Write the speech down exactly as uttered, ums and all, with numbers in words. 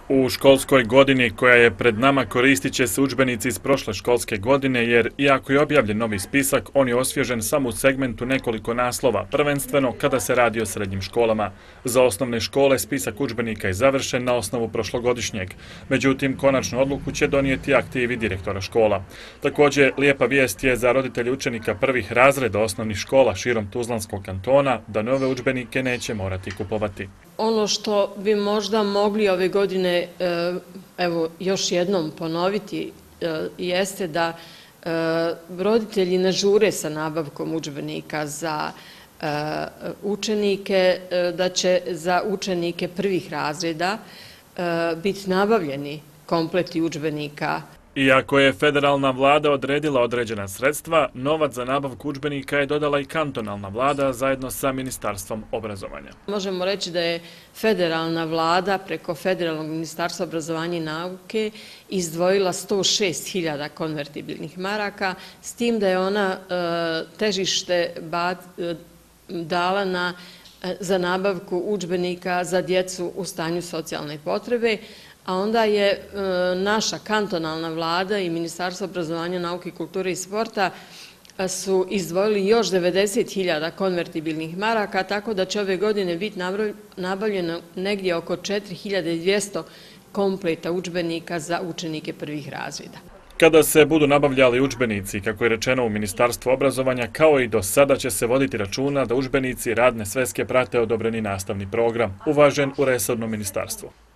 U školskoj godini koja je pred nama koristit će se udžbenici iz prošle školske godine jer, iako je objavljen novi spisak, on je osvježen samo u segmentu nekoliko naslova, prvenstveno kada se radi o srednjim školama. Za osnovne škole spisak udžbenika je završen na osnovu prošlogodišnjeg. Međutim, konačnu odluku će donijeti aktivi direktora škola. Također, lijepa vijest je za roditelje učenika prvih razreda osnovnih škola širom Tuzlanskog kantona da nove udžbenike neće morati kupovati. Ono što bi možda mogli ove godine evo još jednom ponoviti jeste da roditelji ne žure sa nabavkom udžbenika za učenike, da će za učenike prvih razreda biti nabavljeni kompleti udžbenika. Iako je federalna vlada odredila određena sredstva, novac za nabavku udžbenika je dodala i kantonalna vlada zajedno sa Ministarstvom obrazovanja. Možemo reći da je federalna vlada preko Federalnog ministarstva obrazovanja i nauke izdvojila sto šest hiljada konvertibilnih maraka, s tim da je ona težište dala na, za nabavku udžbenika za djecu u stanju socijalne potrebe, a onda je naša kantonalna vlada i Ministarstvo obrazovanja, nauke, kulture i sporta su izdvojili još devedeset hiljada konvertibilnih maraka, tako da će ove godine biti nabavljeno negdje oko četiri hiljade dvjesto kompleta udžbenika za učenike prvih razreda. Kada se budu nabavljali udžbenici, kako je rečeno u Ministarstvu obrazovanja, kao i do sada će se voditi računa da udžbenici radne sveske prate odobreni nastavni program, uvažen u resorno ministarstvo.